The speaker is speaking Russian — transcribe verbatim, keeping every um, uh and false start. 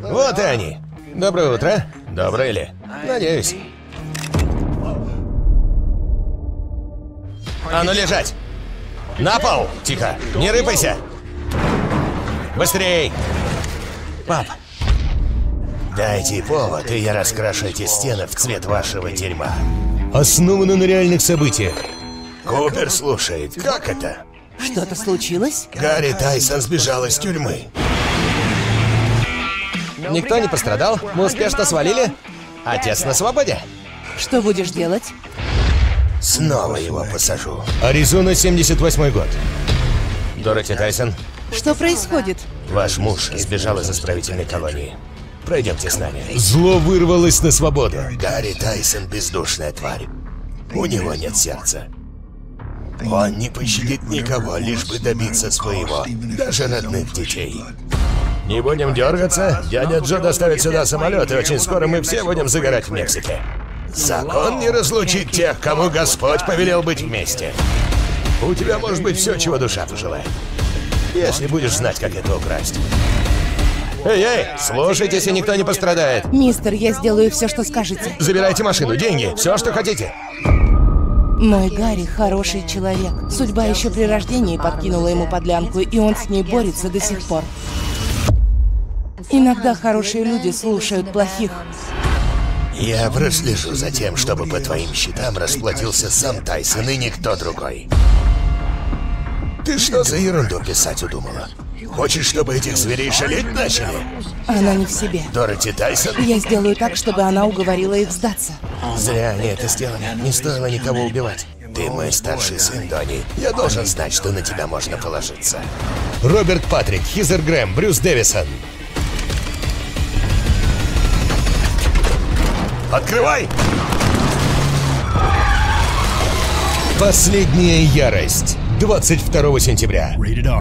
Вот и они. Доброе утро. Доброе ли? Надеюсь. А ну лежать! На пол! Тихо! Не рыпайся! Быстрей! Пап! Дайте повод, и я раскрашу эти стены в цвет вашего дерьма. Основано на реальных событиях. Купер слушает. Как это? Что-то случилось? Гарри Тайсон сбежал из тюрьмы. Никто не пострадал? Мы успешно свалили? Отец на свободе. Что будешь делать? Снова его посажу. Аризона, семьдесят восьмой год. Дороти Тайсон. Что происходит? Ваш муж сбежал из исправительной колонии. Пройдемте с нами. Зло вырвалось на свободу. Гарри Тайсон бездушная тварь. У него нет сердца. Он не пощадит никого, лишь бы добиться своего, даже родных детей. Не будем дергаться. Дядя Джо доставит сюда самолет, и очень скоро мы все будем загорать в Мексике. Закон не разлучит тех, кому Господь повелел быть вместе. У тебя может быть все, чего душа пожелает, если будешь знать, как это украсть. Эй-эй, слушайтесь, и никто не пострадает. Мистер, я сделаю все, что скажете. Забирайте машину, деньги, все, что хотите. Мой Гарри хороший человек. Судьба еще при рождении подкинула ему подлянку, и он с ней борется до сих пор. Иногда хорошие люди слушают плохих. Я прослежу за тем, чтобы по твоим счетам расплатился сам Тайсон и никто другой. Ты что за ерунду писать удумала? Хочешь, чтобы этих зверей шалить начали? Она не в себе. Дороти Тайсон? Я сделаю так, чтобы она уговорила их сдаться. Зря они это сделали. Не стоило никого убивать. Ты мой старший сын, Донни. Я должен знать, что на тебя можно положиться. Роберт Патрик, Хизер Грэм, Брюс Дэвисон. Открывай! Последняя ярость. двадцать второго сентября.